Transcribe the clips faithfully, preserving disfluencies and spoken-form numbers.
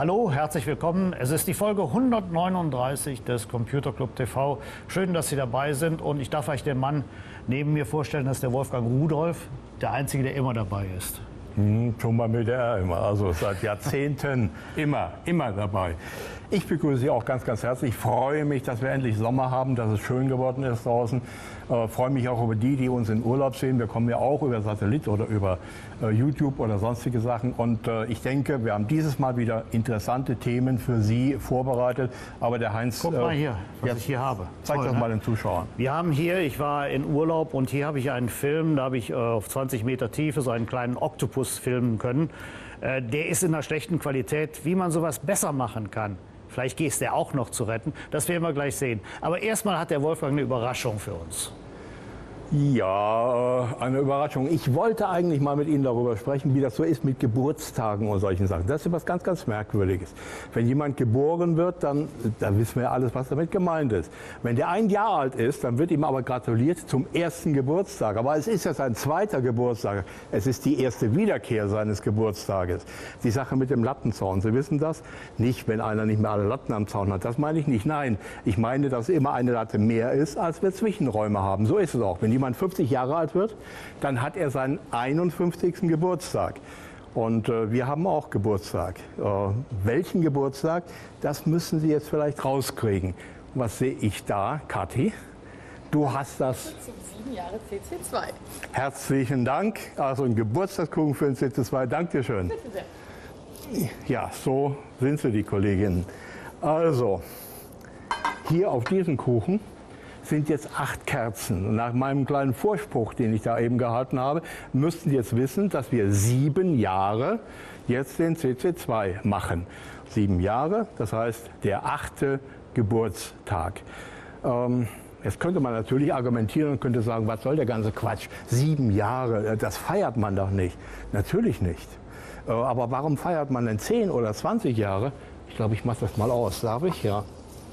Hallo, herzlich willkommen. Es ist die Folge hundertneununddreißig des Computerclub T V. Schön, dass Sie dabei sind und ich darf euch den Mann neben mir vorstellen, das ist der Wolfgang Rudolph, der Einzige, der immer dabei ist. Hm, schon mal mit der immer, also seit Jahrzehnten immer, immer dabei. Ich begrüße Sie auch ganz, ganz herzlich. Ich freue mich, dass wir endlich Sommer haben, dass es schön geworden ist draußen. Äh, freue mich auch über die, die uns in Urlaub sehen. Wir kommen ja auch über Satellit oder über äh, YouTube oder sonstige Sachen. Und äh, ich denke, wir haben dieses Mal wieder interessante Themen für Sie vorbereitet. Aber der Heinz... Guck mal hier, was ja, ich hier habe. Zeig Toll, das ne? mal den Zuschauern. Wir haben hier, ich war in Urlaub und hier habe ich einen Film, da habe ich äh, auf zwanzig Meter Tiefe so einen kleinen Oktopus filmen können. Äh, der ist in einer schlechten Qualität, wie man sowas besser machen kann. Vielleicht geht es der auch noch zu retten. Das werden wir gleich sehen. Aber erstmal hat der Wolfgang eine Überraschung für uns. Ja, eine Überraschung. Ich wollte eigentlich mal mit Ihnen darüber sprechen, wie das so ist mit Geburtstagen und solchen Sachen. Das ist etwas ganz, ganz Merkwürdiges. Wenn jemand geboren wird, dann, dann wissen wir ja alles, was damit gemeint ist. Wenn der ein Jahr alt ist, dann wird ihm aber gratuliert zum ersten Geburtstag. Aber es ist ja sein zweiter Geburtstag. Es ist die erste Wiederkehr seines Geburtstages. Die Sache mit dem Lattenzaun, Sie wissen das? Nicht, wenn einer nicht mehr alle Latten am Zaun hat. Das meine ich nicht. Nein, ich meine, dass immer eine Latte mehr ist, als wir Zwischenräume haben. So ist es auch. Wenn jemand fünfzig Jahre alt wird, dann hat er seinen einundfünfzigsten Geburtstag. Und äh, wir haben auch Geburtstag. Äh, welchen Geburtstag, das müssen Sie jetzt vielleicht rauskriegen. Was sehe ich da, Kathi? Du hast das... sieben Jahre C C zwei. Herzlichen Dank. Also ein Geburtstagskuchen für den C C zwei. Danke schön. Bitte sehr. Ja, so sind Sie, die Kolleginnen. Also, hier auf diesem Kuchen sind jetzt acht Kerzen. Und nach meinem kleinen Vorspruch, den ich da eben gehalten habe, müssten Sie jetzt wissen, dass wir sieben Jahre jetzt den C C zwei machen. Sieben Jahre, das heißt der achte Geburtstag. Ähm, Jetzt könnte man natürlich argumentieren und könnte sagen, was soll der ganze Quatsch? Sieben Jahre, das feiert man doch nicht. Natürlich nicht. Äh, aber warum feiert man denn zehn oder zwanzig Jahre? Ich glaube, ich mache das mal aus. Darf ich? Ja.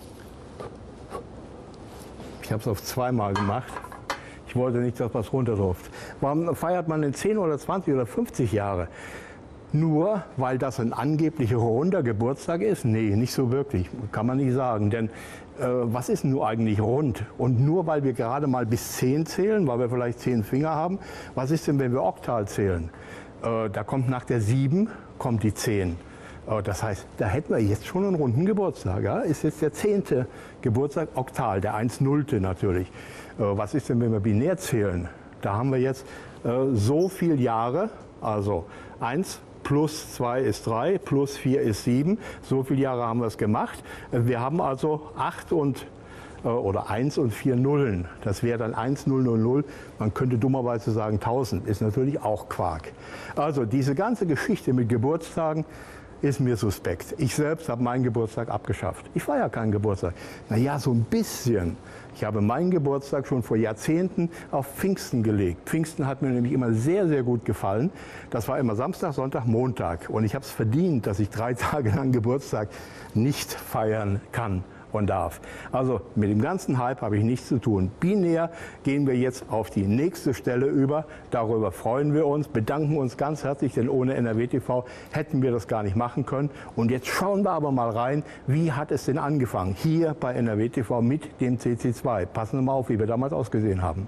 Ich habe es auf zweimal gemacht. Ich wollte nicht, dass was runterläuft. Warum feiert man denn zehn oder zwanzig oder fünfzig Jahre? Nur weil das ein angeblich runder Geburtstag ist? Nee, nicht so wirklich. Kann man nicht sagen. Denn äh, was ist denn nur eigentlich rund? Und nur weil wir gerade mal bis zehn zählen, weil wir vielleicht zehn Finger haben, was ist denn, wenn wir oktal zählen? Äh, da kommt nach der sieben kommt die zehn. Das heißt, da hätten wir jetzt schon einen runden Geburtstag. Ja? Ist jetzt der zehnte Geburtstag, oktal, der eins nullte natürlich. Was ist denn, wenn wir binär zählen? Da haben wir jetzt so viele Jahre, also eins plus zwei ist drei, plus vier ist sieben. So viele Jahre haben wir es gemacht. Wir haben also acht und oder eins und vier Nullen. Das wäre dann eins null null null. Man könnte dummerweise sagen tausend. Ist natürlich auch Quark. Also diese ganze Geschichte mit Geburtstagen ist mir suspekt. Ich selbst habe meinen Geburtstag abgeschafft. Ich feiere keinen Geburtstag. Naja, so ein bisschen. Ich habe meinen Geburtstag schon vor Jahrzehnten auf Pfingsten gelegt. Pfingsten hat mir nämlich immer sehr, sehr gut gefallen. Das war immer Samstag, Sonntag, Montag. Und ich habe es verdient, dass ich drei Tage lang Geburtstag nicht feiern kann und darf. Also mit dem ganzen Hype habe ich nichts zu tun. Binär gehen wir jetzt auf die nächste Stelle über. Darüber freuen wir uns, bedanken uns ganz herzlich, denn ohne N R W T V hätten wir das gar nicht machen können. Und jetzt schauen wir aber mal rein, wie hat es denn angefangen? Hier bei N R W T V mit dem C C zwei. Passen Sie mal auf, wie wir damals ausgesehen haben.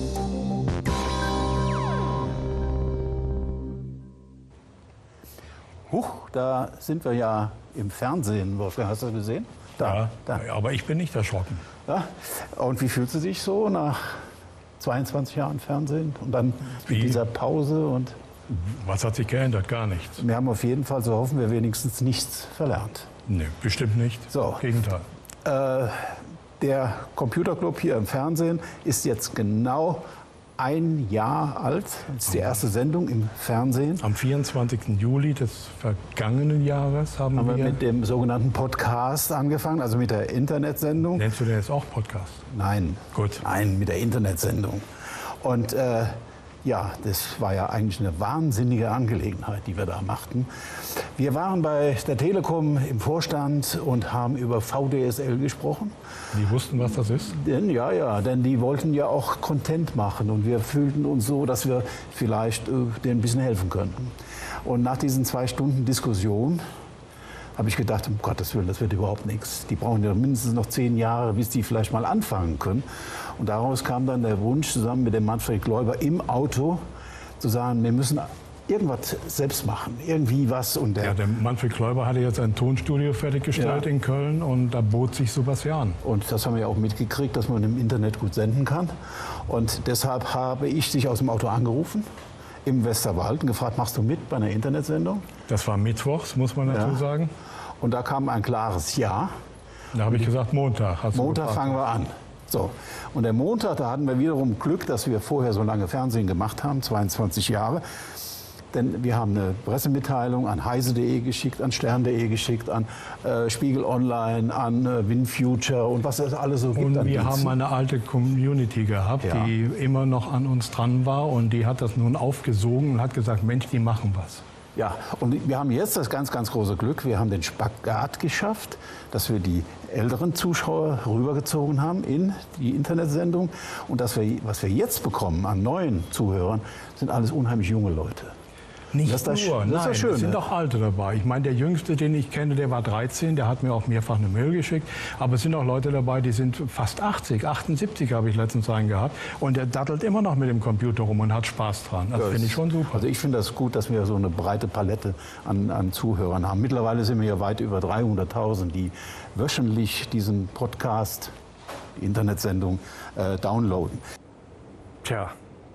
Huch, da sind wir ja im Fernsehen, Wolfgang. Hast du das gesehen? Da, ja, da. aber ich bin nicht erschrocken. Ja. Und wie fühlst du dich so nach zweiundzwanzig Jahren Fernsehen und dann Wie? mit dieser Pause? Und Was hat sich geändert? Gar nichts. wir haben auf jeden Fall, so hoffen wir, wenigstens nichts verlernt. Nee, bestimmt nicht. So. Gegenteil. Äh, der Computerclub hier im Fernsehen ist jetzt genau ein Jahr alt. Das ist die erste Sendung im Fernsehen. Am vierundzwanzigsten Juli des vergangenen Jahres haben, Haben wir wir... mit dem sogenannten Podcast angefangen, also mit der Internetsendung. Nennst du den jetzt auch Podcast? Nein. Gut. Nein, mit der Internetsendung. Und äh, ja, das war ja eigentlich eine wahnsinnige Angelegenheit, die wir da machten. Wir waren bei der Telekom im Vorstand und haben über V D S L gesprochen. Die wussten, was das ist? Denn, ja, ja, denn die wollten ja auch Content machen und wir fühlten uns so, dass wir vielleicht äh, denen ein bisschen helfen könnten. Und nach diesen zwei Stunden Diskussion habe ich gedacht, um Gottes Willen, das wird überhaupt nichts. Die brauchen ja mindestens noch zehn Jahre, bis die vielleicht mal anfangen können. Und daraus kam dann der Wunsch, zusammen mit dem Manfred Gläuber im Auto zu sagen, wir müssen irgendwas selbst machen, irgendwie was. Und der, ja, der Manfred Gläuber hatte jetzt ein Tonstudio fertiggestellt ja. in Köln und da bot sich sowas ja an. Und das haben wir auch mitgekriegt, dass man im Internet gut senden kann. Und deshalb habe ich dich aus dem Auto angerufen, im Westerwald, und gefragt, machst du mit bei einer Internetsendung? Das war mittwochs, muss man dazu ja. sagen. Und da kam ein klares Ja. Da habe ich gesagt, Montag. Hast Montag du fangen wir an. So. Und der Montag, da hatten wir wiederum Glück, dass wir vorher so lange Fernsehen gemacht haben, zweiundzwanzig Jahre. Denn wir haben eine Pressemitteilung an heise punkt de geschickt, an stern punkt de geschickt, an äh, Spiegel Online, an äh, WinFuture und was es alles so gibt. Und wir haben eine alte Community gehabt, ja. die immer noch an uns dran war. Und die hat das nun aufgesogen und hat gesagt, Mensch, die machen was. Ja, und wir haben jetzt das ganz, ganz große Glück, wir haben den Spagat geschafft, dass wir die älteren Zuschauer rübergezogen haben in die Internetsendung. Und dass wir, was wir jetzt bekommen an neuen Zuhörern, sind alles unheimlich junge Leute. Nicht das ist nur, das, das nein, ist das es sind auch Alte dabei. Ich meine, der Jüngste, den ich kenne, der war dreizehn, der hat mir auch mehrfach eine Mail geschickt. Aber es sind auch Leute dabei, die sind fast achtzig, achtundsiebzig habe ich letztens einen gehabt. Und der dattelt immer noch mit dem Computer rum und hat Spaß dran. Das ja, finde ich schon super. Also ich finde das gut, dass wir so eine breite Palette an, an Zuhörern haben. Mittlerweile sind wir ja weit über dreihunderttausend, die wöchentlich diesen Podcast, die Internetsendung, äh, downloaden. Tja.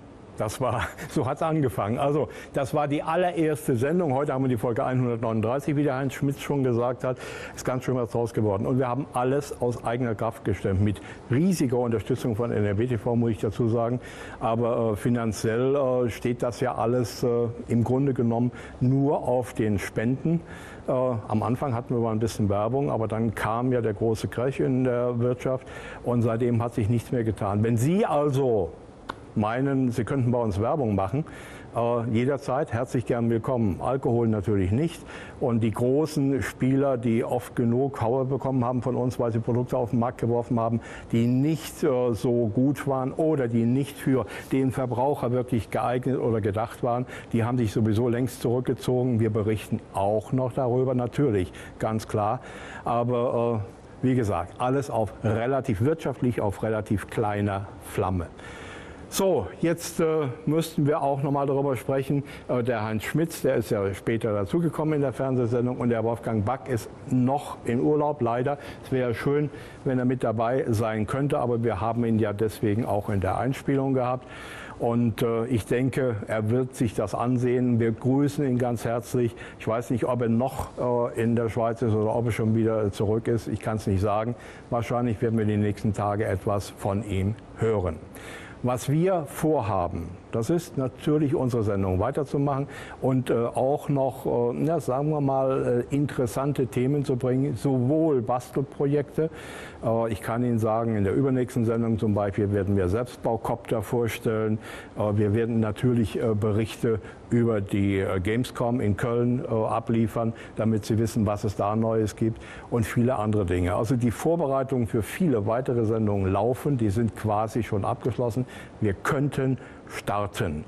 Das war, so hat es angefangen. Also das war die allererste Sendung. Heute haben wir die Folge hundertneununddreißig, wie der Heinz Schmitz schon gesagt hat. Ist ganz schön was draus geworden. Und wir haben alles aus eigener Kraft gestemmt. Mit riesiger Unterstützung von N R W T V, muss ich dazu sagen. Aber äh, finanziell äh, steht das ja alles äh, im Grunde genommen nur auf den Spenden. Äh, am Anfang hatten wir mal ein bisschen Werbung, aber dann kam ja der große Crash in der Wirtschaft. Und seitdem hat sich nichts mehr getan. Wenn Sie also meinen, Sie könnten bei uns Werbung machen, äh, jederzeit herzlich gern willkommen. Alkohol natürlich nicht. Und die großen Spieler, die oft genug Haue bekommen haben von uns, weil sie Produkte auf den Markt geworfen haben, die nicht äh, so gut waren oder die nicht für den Verbraucher wirklich geeignet oder gedacht waren, die haben sich sowieso längst zurückgezogen. Wir berichten auch noch darüber, natürlich, ganz klar. Aber äh, wie gesagt, alles auf relativ wirtschaftlich, auf relativ kleiner Flamme. So, jetzt äh, müssten wir auch noch mal darüber sprechen. Äh, der Heinz Schmitz, der ist ja später dazugekommen in der Fernsehsendung, und der Wolfgang Back ist noch in Urlaub, leider. Es wäre schön, wenn er mit dabei sein könnte, aber wir haben ihn ja deswegen auch in der Einspielung gehabt. Und äh, ich denke, er wird sich das ansehen. Wir grüßen ihn ganz herzlich. Ich weiß nicht, ob er noch äh, in der Schweiz ist oder ob er schon wieder zurück ist. Ich kann es nicht sagen. Wahrscheinlich werden wir die nächsten Tage etwas von ihm hören. Was wir vorhaben, das ist natürlich unsere Sendung weiterzumachen und äh, auch noch, äh, ja, sagen wir mal, äh, interessante Themen zu bringen, sowohl Bastelprojekte. Äh, ich kann Ihnen sagen, in der übernächsten Sendung zum Beispiel werden wir Selbstbaukopter vorstellen. Äh, wir werden natürlich äh, Berichte über die äh, Gamescom in Köln äh, abliefern, damit Sie wissen, was es da Neues gibt, und viele andere Dinge. Also die Vorbereitungen für viele weitere Sendungen laufen, die sind quasi schon abgeschlossen. Wir könnten starten.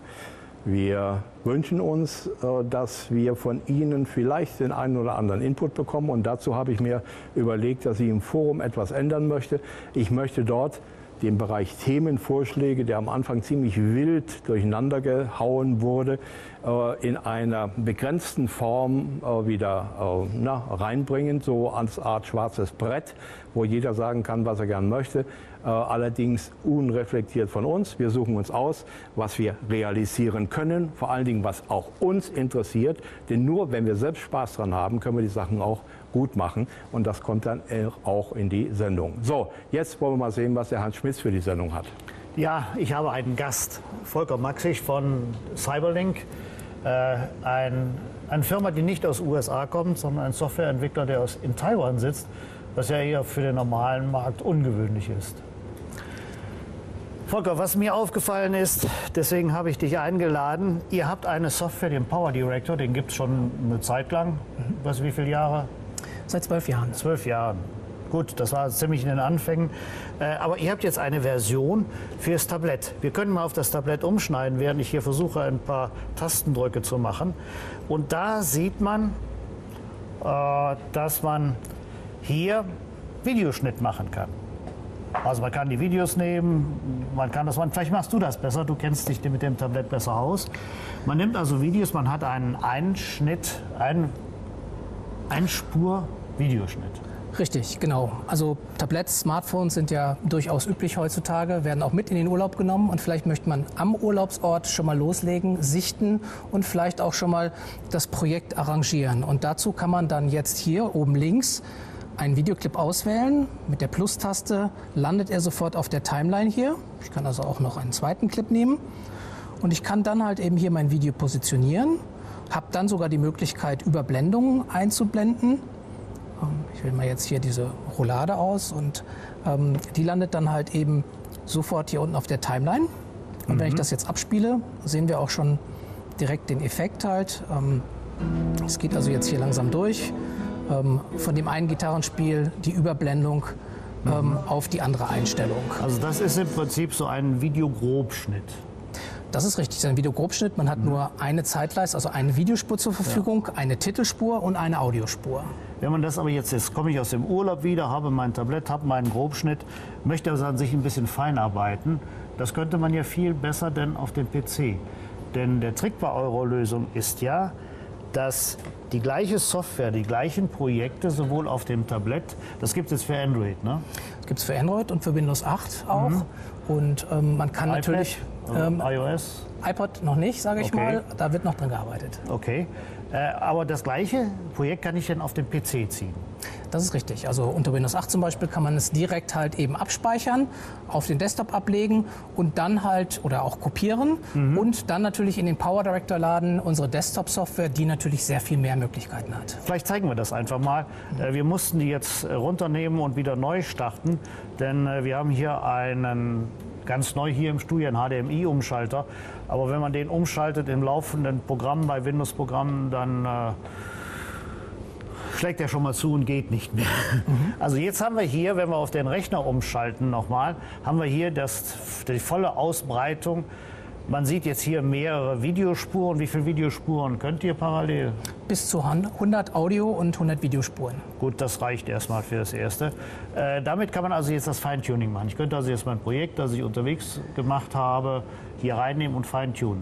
Wir wünschen uns, dass wir von Ihnen vielleicht den einen oder anderen Input bekommen, und dazu habe ich mir überlegt, dass ich im Forum etwas ändern möchte. Ich möchte dort den Bereich Themenvorschläge, der am Anfang ziemlich wild durcheinander gehauen wurde, in einer begrenzten Form wieder na, reinbringen, so als Art schwarzes Brett, wo jeder sagen kann, was er gern möchte, allerdings unreflektiert von uns. Wir suchen uns aus, was wir realisieren können, vor allen Dingen, was auch uns interessiert, denn nur wenn wir selbst Spaß dran haben, können wir die Sachen auch gut machen, und das kommt dann auch in die Sendung. So, jetzt wollen wir mal sehen, was der Hans Schmitz für die Sendung hat. Ja, ich habe einen Gast, Volker Maxig von Cyberlink, äh, ein, eine Firma, die nicht aus den U S A kommt, sondern ein Softwareentwickler, der aus, in Taiwan sitzt, was ja eher für den normalen Markt ungewöhnlich ist. Volker, was mir aufgefallen ist, deswegen habe ich dich eingeladen, ihr habt eine Software, den Power Director, den gibt es schon eine Zeit lang, was, wie viele Jahre? Seit zwölf Jahren. Zwölf Jahren. Gut, das war ziemlich in den Anfängen. Äh, aber ihr habt jetzt eine Version fürs Tablett. Wir können mal auf das Tablett umschneiden, während ich hier versuche, ein paar Tastendrücke zu machen. Und da sieht man äh, dass man hier Videoschnitt machen kann. Also man kann die Videos nehmen, man kann das, man, vielleicht machst du das besser, du kennst dich mit dem Tablett besser aus. Man nimmt also Videos, man hat einen Einschnitt, einen Einspur-Videoschnitt. Richtig, genau. Also Tabletts, Smartphones sind ja durchaus üblich heutzutage, werden auch mit in den Urlaub genommen und vielleicht möchte man am Urlaubsort schon mal loslegen, sichten und vielleicht auch schon mal das Projekt arrangieren. Und dazu kann man dann jetzt hier oben links einen Videoclip auswählen. Mit der Plus-Taste landet er sofort auf der Timeline hier. Ich kann also auch noch einen zweiten Clip nehmen und ich kann dann halt eben hier mein Video positionieren, habe dann sogar die Möglichkeit, Überblendungen einzublenden. Ich wähle mal jetzt hier diese Roulade aus und ähm, die landet dann halt eben sofort hier unten auf der Timeline. Und mhm. wenn ich das jetzt abspiele, sehen wir auch schon direkt den Effekt halt. Ähm, es geht also jetzt hier langsam durch. Ähm, von dem einen Gitarrenspiel die Überblendung ähm, mhm. auf die andere Einstellung. Also das ist im Prinzip so ein Videogrobschnitt. Das ist richtig, das ist ein Videogrobschnitt. Man hat mhm. nur eine Zeitleiste, also eine Videospur zur Verfügung, ja. eine Titelspur und eine Audiospur. Wenn man das aber jetzt, jetzt komme ich aus dem Urlaub wieder, habe mein Tablett, habe meinen Grobschnitt, möchte also an sich ein bisschen feinarbeiten, das könnte man ja viel besser denn auf dem P C. Denn der Trick bei eurer Lösung ist ja, dass die gleiche Software, die gleichen Projekte sowohl auf dem Tablett, das gibt es für Android, ne? Das gibt es für Android und für Windows acht auch. Mhm. Und ähm, man kann iPad, natürlich... Ähm, iOS? iPod noch nicht, sage ich okay. mal. Da wird noch dran gearbeitet. Okay. Äh, aber das gleiche Projekt kann ich dann auf den P C ziehen? Das ist richtig. Also unter Windows acht zum Beispiel kann man es direkt halt eben abspeichern, auf den Desktop ablegen und dann halt oder auch kopieren mhm. und dann natürlich in den Power Director laden, unsere Desktop-Software, die natürlich sehr viel mehr Möglichkeiten hat. Vielleicht zeigen wir das einfach mal. Mhm. Wir mussten die jetzt runternehmen und wieder neu starten, denn wir haben hier einen ganz neu hier im Studio, ein H D M I-Umschalter. Aber wenn man den umschaltet im laufenden Programm, bei Windows-Programmen, dann äh, schlägt er schon mal zu und geht nicht mehr. Mhm. Also jetzt haben wir hier, wenn wir auf den Rechner umschalten nochmal, haben wir hier das, die volle Ausbreitung. Man sieht jetzt hier mehrere Videospuren. Wie viele Videospuren könnt ihr parallel? Bis zu hundert Audio- und hundert Videospuren. Gut, das reicht erstmal für das Erste. Äh, damit kann man also jetzt das Feintuning machen. Ich könnte also jetzt mein Projekt, das ich unterwegs gemacht habe, hier reinnehmen und feintunen.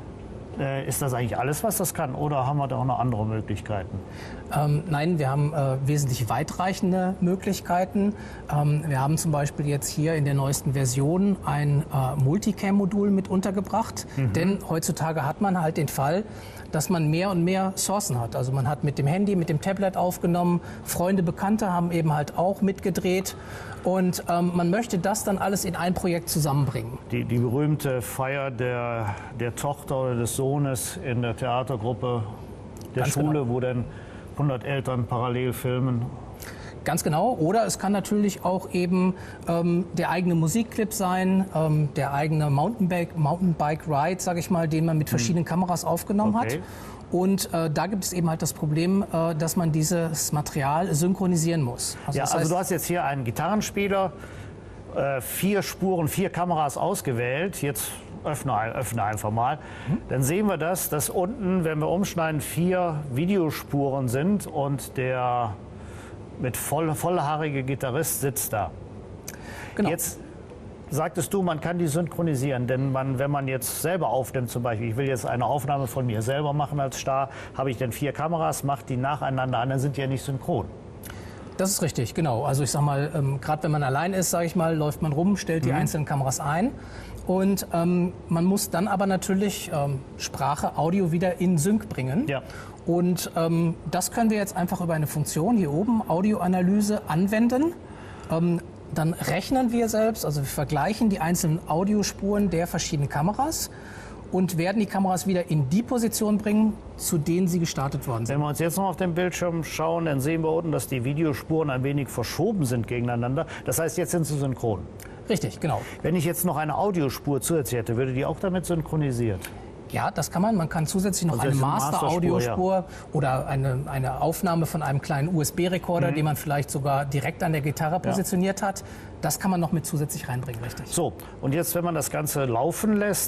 Äh, ist das eigentlich alles, was das kann? Oder haben wir da auch noch andere Möglichkeiten? Ähm, nein, wir haben äh, wesentlich weitreichende Möglichkeiten. Ähm, wir haben zum Beispiel jetzt hier in der neuesten Version ein äh, Multicam-Modul mit untergebracht. Mhm. Denn heutzutage hat man halt den Fall, dass man mehr und mehr Sourcen hat. Also man hat mit dem Handy, mit dem Tablet aufgenommen, Freunde, Bekannte haben eben halt auch mitgedreht. Und ähm, man möchte das dann alles in ein Projekt zusammenbringen. Die, die berühmte Feier der, der Tochter oder des Sohnes in der Theatergruppe der Ganz Schule, genau. wo dann hundert Eltern parallel filmen. Ganz genau. Oder es kann natürlich auch eben ähm, der eigene Musikclip sein, ähm, der eigene Mountainbike, Mountainbike-Ride, sage ich mal, den man mit verschiedenen hm. Kameras aufgenommen okay. hat. Und äh, da gibt es eben halt das Problem, äh, dass man dieses Material synchronisieren muss. Also, ja, das heißt, also du hast jetzt hier einen Gitarrenspieler, äh, vier Spuren, vier Kameras ausgewählt. Jetzt öffne, öffne einfach mal. Mhm. Dann sehen wir das, dass unten, wenn wir umschneiden, vier Videospuren sind und der mit voll, vollhaarige Gitarrist sitzt da. Genau. Jetzt sagtest du, man kann die synchronisieren, denn man, wenn man jetzt selber aufnimmt, zum Beispiel, ich will jetzt eine Aufnahme von mir selber machen als Star, habe ich dann vier Kameras, mache die nacheinander an, dann sind die ja nicht synchron. Das ist richtig, genau. Also ich sag mal, ähm, gerade wenn man allein ist, sage ich mal, läuft man rum, stellt die mhm. einzelnen Kameras ein und ähm, man muss dann aber natürlich ähm, Sprache, Audio wieder in Sync bringen. Ja. Und ähm, das können wir jetzt einfach über eine Funktion hier oben, Audioanalyse, anwenden. Ähm, Dann rechnen wir selbst, also wir vergleichen die einzelnen Audiospuren der verschiedenen Kameras und werden die Kameras wieder in die Position bringen, zu denen sie gestartet worden sind. Wenn wir uns jetzt noch auf den Bildschirm schauen, dann sehen wir unten, dass die Videospuren ein wenig verschoben sind gegeneinander. Das heißt, jetzt sind sie synchron. Richtig, genau. Wenn ich jetzt noch eine Audiospur zusätzlich hätte, würde die auch damit synchronisiert? Ja, das kann man. Man kann zusätzlich noch also eine Master-Audiospur ja. oder eine, eine Aufnahme von einem kleinen U S B-Rekorder, mhm. den man vielleicht sogar direkt an der Gitarre positioniert ja. hat. Das kann man noch mit zusätzlich reinbringen, richtig. So, und jetzt, wenn man das Ganze laufen lässt,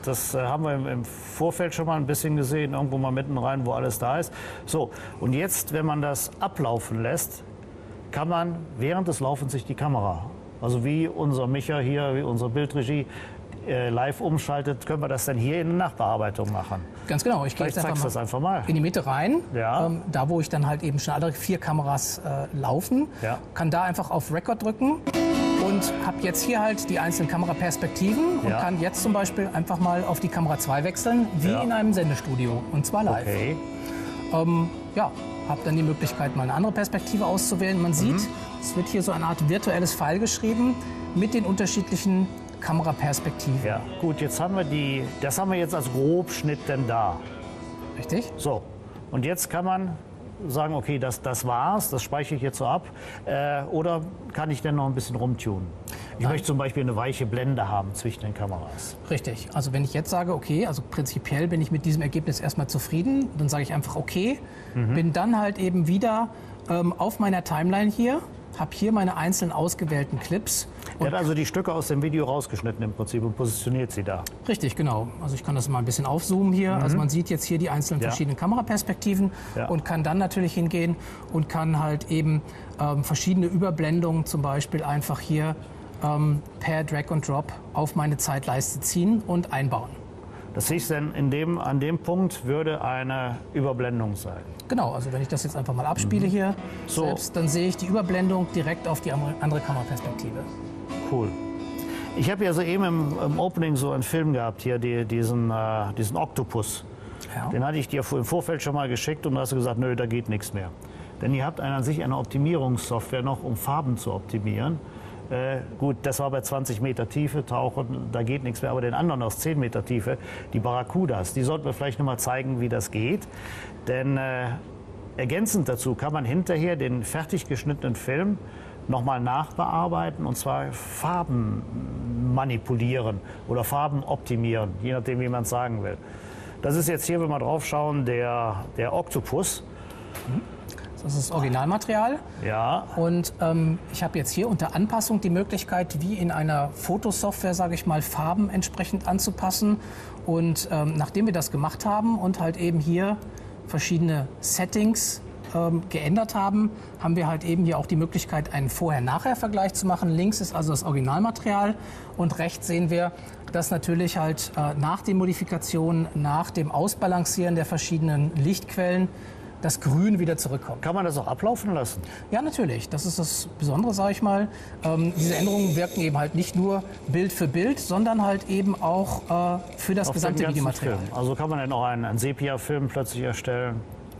Das äh, haben wir im, im Vorfeld schon mal ein bisschen gesehen, irgendwo mal mitten rein, wo alles da ist. So, und jetzt, wenn man das ablaufen lässt, kann man während des Laufens sich die Kamera, also wie unser Micha hier, wie unsere Bildregie, äh, live umschaltet, können wir das dann hier in der Nachbearbeitung machen. Ganz genau. Ich gehe jetzt einfach mal, das einfach mal in die Mitte rein, ja. ähm, da wo ich dann halt eben schon alle vier Kameras äh, laufen, ja. kann da einfach auf Record drücken und habe jetzt hier halt die einzelnen Kameraperspektiven und ja. kann jetzt zum Beispiel einfach mal auf die Kamera zwei wechseln, wie ja. in einem Sendestudio, und zwar live. Okay. Ähm, ja, habe dann die Möglichkeit, mal eine andere Perspektive auszuwählen. Man sieht, mhm. es wird hier so eine Art virtuelles File geschrieben mit den unterschiedlichen Kameraperspektiven. Ja, gut, jetzt haben wir die, das haben wir jetzt als Grobschnitt denn da. Richtig? So, und jetzt kann man sagen, okay, das, das war's, das speichere ich jetzt so ab. Äh, oder kann ich denn noch ein bisschen rumtunen? Ich Nein. möchte zum Beispiel eine weiche Blende haben zwischen den Kameras. Richtig. Also wenn ich jetzt sage, okay, also prinzipiell bin ich mit diesem Ergebnis erstmal zufrieden, dann sage ich einfach okay, mhm. bin dann halt eben wieder ähm, auf meiner Timeline hier, habe hier meine einzelnen ausgewählten Clips. Er hat also die Stücke aus dem Video rausgeschnitten im Prinzip und positioniert sie da. Richtig, genau. Also ich kann das mal ein bisschen aufzoomen hier. Mhm. Also man sieht jetzt hier die einzelnen ja. verschiedenen Kameraperspektiven ja. und kann dann natürlich hingehen und kann halt eben ähm, verschiedene Überblendungen zum Beispiel einfach hier ähm, per Drag and Drop auf meine Zeitleiste ziehen und einbauen. Das hieß denn, in dem, an dem Punkt würde eine Überblendung sein. Genau, also wenn ich das jetzt einfach mal abspiele hier, so. selbst, dann sehe ich die Überblendung direkt auf die andere Kameraperspektive. Cool. Ich habe ja soeben im, im Opening so einen Film gehabt, hier die, diesen, äh, diesen Oktopus. Ja. Den hatte ich dir im Vorfeld schon mal geschickt und da hast du gesagt, nö, da geht nichts mehr. Denn ihr habt an sich eine Optimierungssoftware noch, um Farben zu optimieren. Äh, gut, das war bei zwanzig Meter Tiefe, tauchen, da geht nichts mehr. Aber den anderen aus zehn Meter Tiefe, die Barracudas, die sollten wir vielleicht noch mal zeigen, wie das geht. Denn äh, ergänzend dazu kann man hinterher den fertig geschnittenen Film noch mal nachbearbeiten und zwar Farben manipulieren oder Farben optimieren, je nachdem, wie man es sagen will. Das ist jetzt hier, wenn wir drauf schauen, der, der Oktopus. Das ist das Originalmaterial. Ja. Und ähm, ich habe jetzt hier unter Anpassung die Möglichkeit, wie in einer Fotosoftware, sage ich mal, Farben entsprechend anzupassen. Und ähm, nachdem wir das gemacht haben und halt eben hier verschiedene Settings ähm, geändert haben, haben wir halt eben hier auch die Möglichkeit, einen Vorher-Nachher-Vergleich zu machen. Links ist also das Originalmaterial und rechts sehen wir, dass natürlich halt äh, nach den Modifikationen, nach dem Ausbalancieren der verschiedenen Lichtquellen das Grün wieder zurückkommt. Kann man das auch ablaufen lassen? Ja, natürlich. Das ist das Besondere, sage ich mal. Ähm, diese Änderungen wirken eben halt nicht nur Bild für Bild, sondern halt eben auch äh, für das Auf gesamte Videomaterial. Film. Also kann man dann auch einen, einen Sepia-Film plötzlich erstellen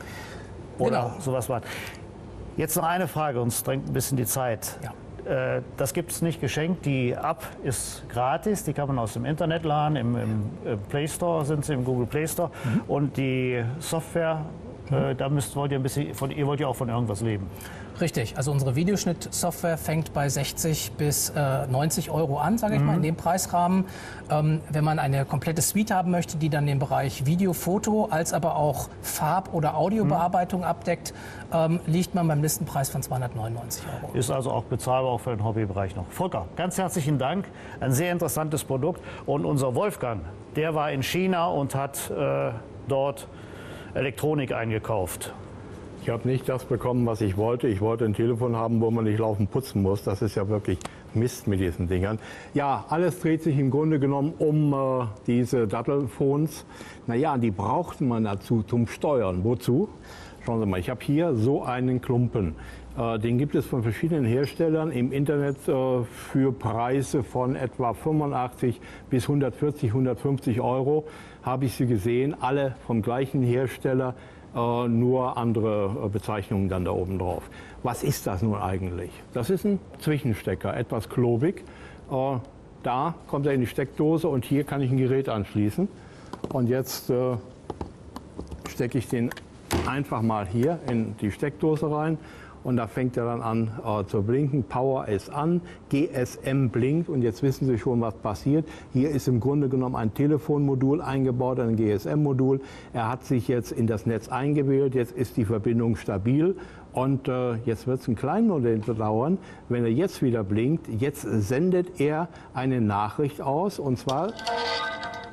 oder Genau. sowas was. Jetzt noch eine Frage, uns drängt ein bisschen die Zeit. Ja. Äh, das gibt es nicht geschenkt. Die App ist gratis, die kann man aus dem Internet laden. Im, im, im Play Store sind sie, im Google Play Store. Mhm. Und die Software, Äh, da müsst, wollt ihr, ein bisschen, von, ihr wollt ja auch von irgendwas leben. Richtig, also unsere Videoschnittsoftware fängt bei sechzig bis neunzig Euro an, sage ich mhm. mal, in dem Preisrahmen. Ähm, wenn man eine komplette Suite haben möchte, die dann den Bereich Video, Foto, als aber auch Farb- oder Audiobearbeitung mhm. abdeckt, ähm, liegt man beim Listenpreis von zweihundertneunundneunzig Euro. Ist also auch bezahlbar, auch für den Hobbybereich noch. Volker, ganz herzlichen Dank. Ein sehr interessantes Produkt. Und unser Wolfgang, der war in China und hat äh, dort Elektronik eingekauft. Ich habe nicht das bekommen, was ich wollte. Ich wollte ein Telefon haben, wo man nicht laufend putzen muss. Das ist ja wirklich Mist mit diesen Dingern. Ja, alles dreht sich im Grunde genommen um äh, diese Dattelphones. Naja, die braucht man dazu zum Steuern. Wozu? Schauen Sie mal, ich habe hier so einen Klumpen. Äh, den gibt es von verschiedenen Herstellern im Internet äh, für Preise von etwa fünfundachtzig bis hundertvierzig, hundertfünfzig Euro. Habe ich sie gesehen, alle vom gleichen Hersteller, äh, nur andere äh, Bezeichnungen dann da oben drauf. Was ist das nun eigentlich? Das ist ein Zwischenstecker, etwas klobig. Äh, da kommt er in die Steckdose und hier kann ich ein Gerät anschließen. Und jetzt äh, stecke ich den einfach mal hier in die Steckdose rein. Und da fängt er dann an äh, zu blinken. Power ist an, G S M blinkt und jetzt wissen Sie schon, was passiert. Hier ist im Grunde genommen ein Telefonmodul eingebaut, ein G S M-Modul. Er hat sich jetzt in das Netz eingewählt, jetzt ist die Verbindung stabil. Und äh, jetzt wird es einen kleinen Moment dauern, wenn er jetzt wieder blinkt. Jetzt sendet er eine Nachricht aus und zwar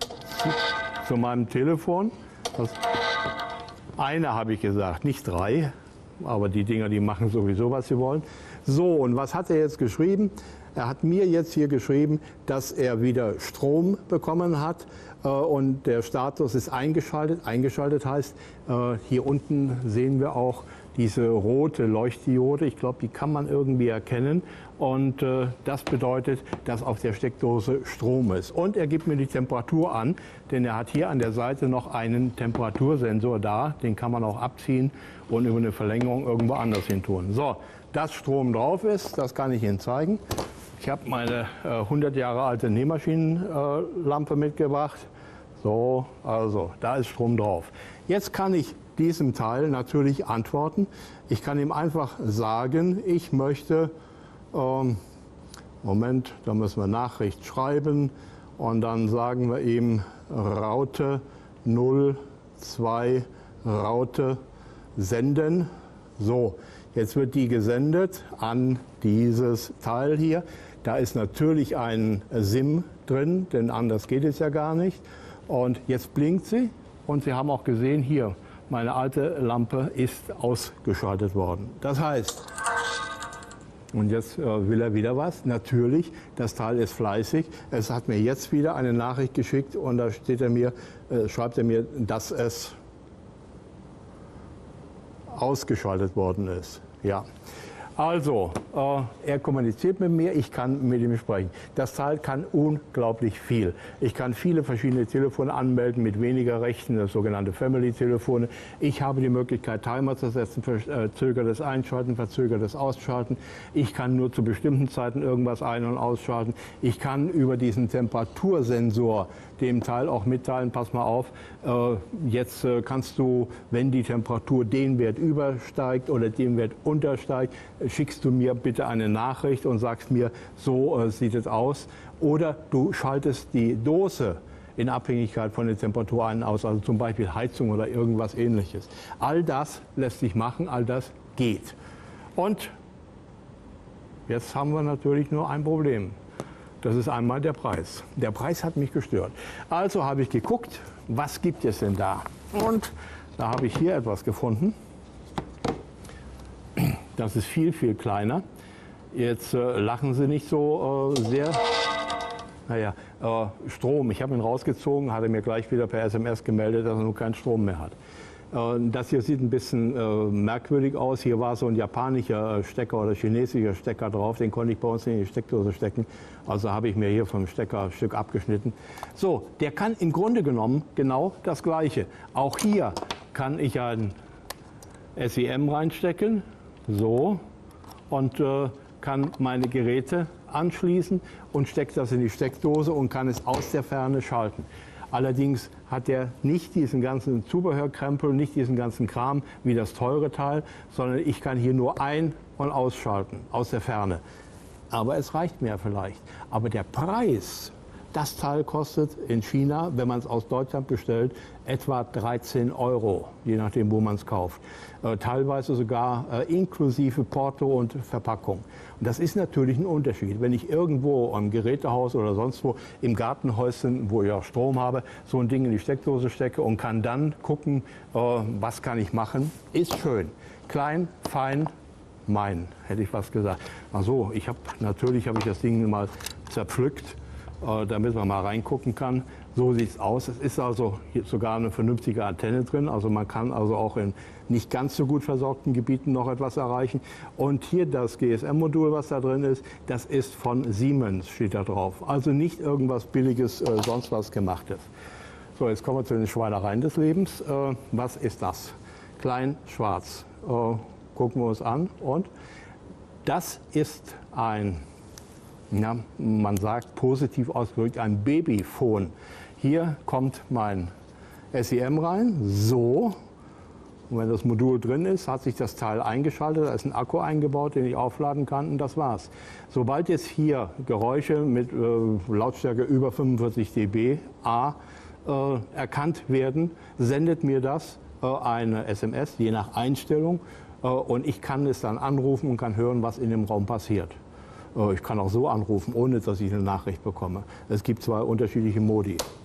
zu meinem Telefon. Das eine habe ich gesagt, nicht drei, aber die Dinger, die machen sowieso, was sie wollen. So, und was hat er jetzt geschrieben? Er hat mir jetzt hier geschrieben, dass er wieder Strom bekommen hat äh, und der Status ist eingeschaltet. Eingeschaltet heißt, äh, hier unten sehen wir auch diese rote Leuchtdiode. Ich glaube, die kann man irgendwie erkennen. Und äh, das bedeutet, dass auf der Steckdose Strom ist. Und er gibt mir die Temperatur an, denn er hat hier an der Seite noch einen Temperatursensor da. Den kann man auch abziehen und über eine Verlängerung irgendwo anders hin tun. So, dass Strom drauf ist, das kann ich Ihnen zeigen. Ich habe meine äh, hundert Jahre alte Nähmaschinenlampe äh, mitgebracht. So, also da ist Strom drauf. Jetzt kann ich diesem Teil natürlich antworten. Ich kann ihm einfach sagen, ich möchte, ähm, Moment, da müssen wir Nachricht schreiben und dann sagen wir ihm Raute null zwei Raute senden. So, jetzt wird die gesendet an dieses Teil hier. Da ist natürlich ein SIM drin, denn anders geht es ja gar nicht. Und jetzt blinkt sie und Sie haben auch gesehen, hier, meine alte Lampe ist ausgeschaltet worden. Das heißt, und jetzt äh, will er wieder was. Natürlich, das Teil ist fleißig. Es hat mir jetzt wieder eine Nachricht geschickt und da steht er mir, äh, schreibt er mir, dass es ausgeschaltet worden ist. Ja. Also, äh, er kommuniziert mit mir, ich kann mit ihm sprechen. Das Teil kann unglaublich viel. Ich kann viele verschiedene Telefone anmelden mit weniger Rechten, das sogenannte Family-Telefone. Ich habe die Möglichkeit, Timer zu setzen, verzögertes Einschalten, verzögertes Ausschalten. Ich kann nur zu bestimmten Zeiten irgendwas ein- und ausschalten. Ich kann über diesen Temperatursensor dem Teil auch mitteilen, pass mal auf, äh, jetzt äh, kannst du, wenn die Temperatur den Wert übersteigt oder den Wert untersteigt, schickst du mir bitte eine Nachricht und sagst mir, so äh, sieht es aus. Oder du schaltest die Dose in Abhängigkeit von der Temperatur ein aus, also zum Beispiel Heizung oder irgendwas Ähnliches. All das lässt sich machen, all das geht. Und jetzt haben wir natürlich nur ein Problem. Das ist einmal der Preis. Der Preis hat mich gestört. Also habe ich geguckt, was gibt es denn da? Und da habe ich hier etwas gefunden. Das ist viel, viel kleiner. Jetzt äh, lachen Sie nicht so äh, sehr. Naja, äh, Strom. Ich habe ihn rausgezogen, hat er mir gleich wieder per S M S gemeldet, dass er nun keinen Strom mehr hat. Äh, das hier sieht ein bisschen äh, merkwürdig aus. Hier war so ein japanischer äh, Stecker oder chinesischer Stecker drauf. Den konnte ich bei uns in die Steckdose stecken. Also habe ich mir hier vom Stecker ein Stück abgeschnitten. So, der kann im Grunde genommen genau das Gleiche. Auch hier kann ich ein S I M reinstecken. So, und äh, kann meine Geräte anschließen und steckt das in die Steckdose und kann es aus der Ferne schalten. Allerdings hat er nicht diesen ganzen Zubehörkrempel, nicht diesen ganzen Kram wie das teure Teil, sondern ich kann hier nur ein- und ausschalten aus der Ferne. Aber es reicht mir vielleicht. Aber der Preis, das Teil kostet in China, wenn man es aus Deutschland bestellt, etwa dreizehn Euro, je nachdem, wo man es kauft. Äh, teilweise sogar äh, inklusive Porto und Verpackung. Und das ist natürlich ein Unterschied. Wenn ich irgendwo im Gerätehaus oder sonst wo im Gartenhäuschen, wo ich auch Strom habe, so ein Ding in die Steckdose stecke und kann dann gucken, äh, was kann ich machen, ist schön. Klein, fein, mein, hätte ich fast gesagt. Ach so, ich habe natürlich habe ich das Ding mal zerpflückt, damit man mal reingucken kann. So sieht es aus. Es ist also hier sogar eine vernünftige Antenne drin. Also man kann also auch in nicht ganz so gut versorgten Gebieten noch etwas erreichen. Und hier das G S M-Modul, was da drin ist, das ist von Siemens, steht da drauf. Also nicht irgendwas Billiges, äh, sonst was Gemachtes. So, jetzt kommen wir zu den Schweinereien des Lebens. Äh, was ist das? Klein, schwarz. Äh, gucken wir uns an. Und das ist ein... Ja, man sagt positiv ausgedrückt ein Babyphone. Hier kommt mein S I M rein, so. Und wenn das Modul drin ist, hat sich das Teil eingeschaltet, da ist ein Akku eingebaut, den ich aufladen kann und das war's. Sobald jetzt hier Geräusche mit äh, Lautstärke über fünfundvierzig dB A äh, erkannt werden, sendet mir das äh, eine S M S, je nach Einstellung. Äh, und ich kann es dann anrufen und kann hören, was in dem Raum passiert. Ich kann auch so anrufen, ohne dass ich eine Nachricht bekomme. Es gibt zwei unterschiedliche Modi.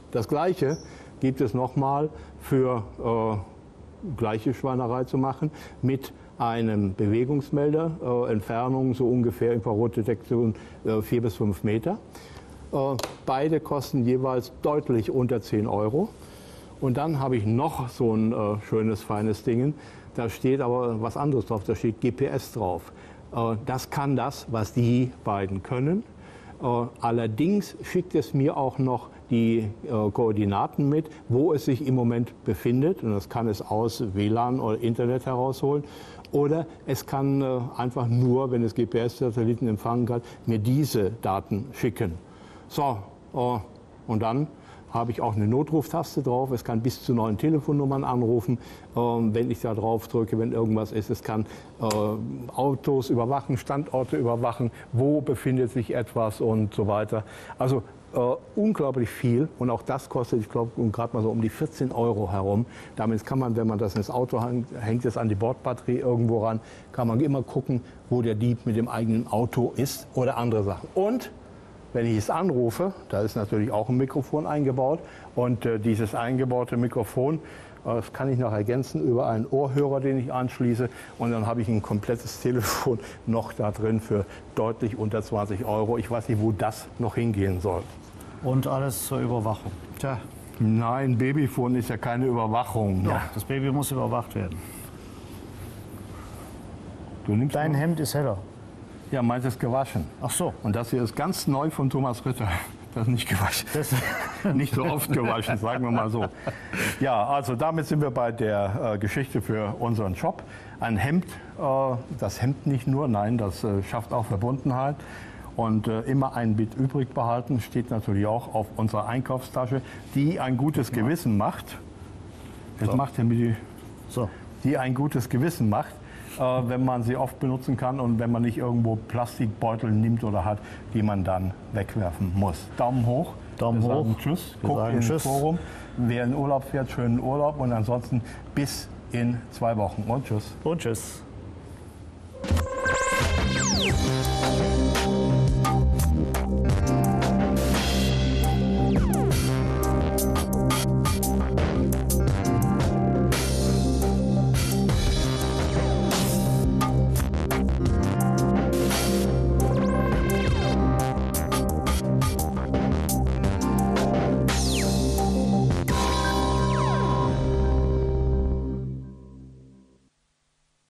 Das Gleiche gibt es nochmal für äh, gleiche Schweinerei zu machen mit einem Bewegungsmelder, äh, Entfernung so ungefähr Infrarotdetektion äh, vier bis fünf Meter. Äh, beide kosten jeweils deutlich unter zehn Euro. Und dann habe ich noch so ein äh, schönes, feines Ding. Da steht aber was anderes drauf, da steht G P S drauf. Äh, das kann das, was die beiden können. Äh, allerdings schickt es mir auch noch die äh, Koordinaten mit, wo es sich im Moment befindet. Und das kann es aus W L A N oder Internet herausholen. Oder es kann äh, einfach nur, wenn es G P S-Satelliten empfangen kann, mir diese Daten schicken. So, äh, und dann habe ich auch eine Notruftaste drauf. Es kann bis zu neun Telefonnummern anrufen, äh, wenn ich da drauf drücke, wenn irgendwas ist. Es kann äh, Autos überwachen, Standorte überwachen, wo befindet sich etwas und so weiter. Also äh, unglaublich viel. Und auch das kostet, ich glaube, gerade mal so um die vierzehn Euro herum. Damit kann man, wenn man das ins Auto hängt, hängt es an die Bordbatterie irgendwo ran, kann man immer gucken, wo der Dieb mit dem eigenen Auto ist oder andere Sachen. Und wenn ich es anrufe, da ist natürlich auch ein Mikrofon eingebaut und äh, dieses eingebaute Mikrofon, äh, das kann ich noch ergänzen über einen Ohrhörer, den ich anschließe, und dann habe ich ein komplettes Telefon noch da drin für deutlich unter zwanzig Euro. Ich weiß nicht, wo das noch hingehen soll. Und alles zur Überwachung. Tja. Nein, Babyphone ist ja keine Überwachung. Ja, das Baby muss überwacht werden. Du nimmst Dein mal. Hemd ist heller. Ja, meins ist gewaschen. Ach so. Und das hier ist ganz neu von Thomas Ritter. Das ist nicht gewaschen. Das Nicht so oft gewaschen, sagen wir mal so. Ja, also damit sind wir bei der äh, Geschichte für unseren Shop. Ein Hemd, äh, das Hemd nicht nur, nein, das äh, schafft auch Verbundenheit. Und äh, immer ein Bit übrig behalten, steht natürlich auch auf unserer Einkaufstasche, die ein gutes Gewissen macht. Das So. macht ja mit die, so. die ein gutes Gewissen macht, äh, wenn man sie oft benutzen kann und wenn man nicht irgendwo Plastikbeutel nimmt oder hat, die man dann wegwerfen muss. Daumen hoch. Daumen wir hoch. Sagen Tschüss. Wir Guckt sagen ins Tschüss. Forum. Wer in Urlaub fährt, schönen Urlaub und ansonsten bis in zwei Wochen. Und tschüss. Und tschüss. Thank you.